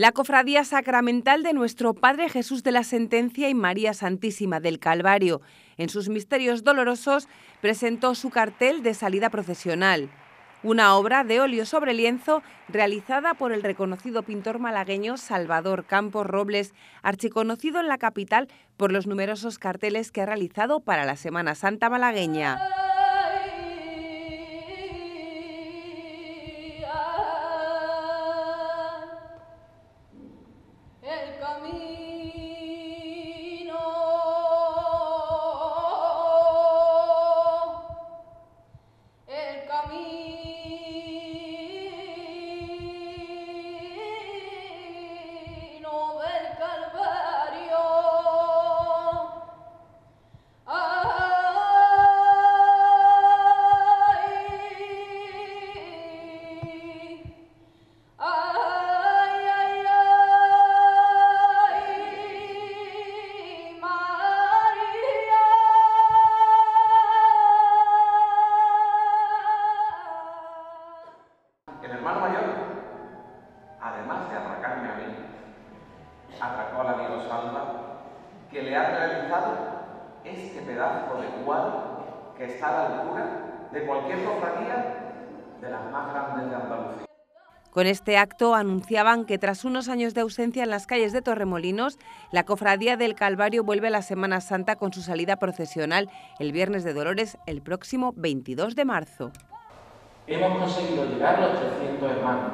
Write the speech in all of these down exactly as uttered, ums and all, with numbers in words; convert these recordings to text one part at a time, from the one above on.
La Cofradía Sacramental de Nuestro Padre Jesús de la Sentencia y María Santísima del Calvario, en sus misterios dolorosos, presentó su cartel de salida procesional, una obra de óleo sobre lienzo realizada por el reconocido pintor malagueño Salvador Campos Robles, archiconocido en la capital por los numerosos carteles que ha realizado para la Semana Santa malagueña. El hermano mayor, además de atracarme a mí, atracó al amigo Salva, que le ha realizado este pedazo de cuadro que está a la altura de cualquier cofradía de las más grandes de Andalucía. Con este acto anunciaban que tras unos años de ausencia en las calles de Torremolinos, la Cofradía del Calvario vuelve a la Semana Santa con su salida procesional el Viernes de Dolores el próximo veintidós de marzo. Hemos conseguido llegar a los trescientos hermanos.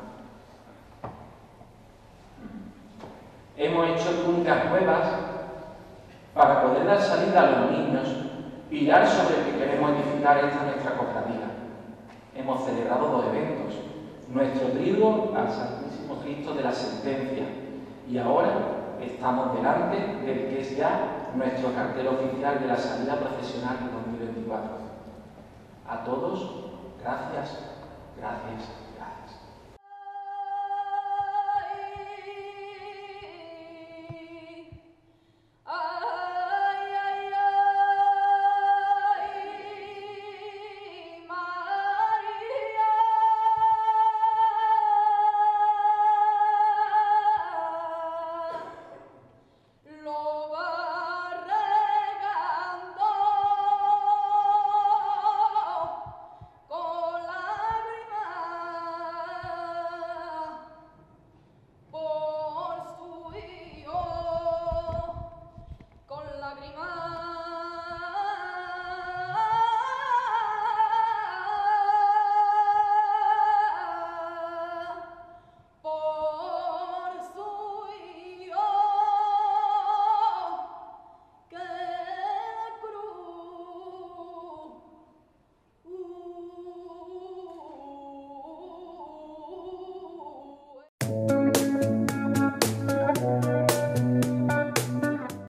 Hemos hecho túnicas nuevas para poder dar salida a los niños, pilar sobre el que queremos edificar esta nuestra cofradía. Hemos celebrado dos eventos, nuestro triduo al Santísimo Cristo de la Sentencia, y ahora estamos delante del que es ya nuestro cartel oficial de la salida procesional de dos mil veinticuatro. A todos, gracias, gracias, gracias.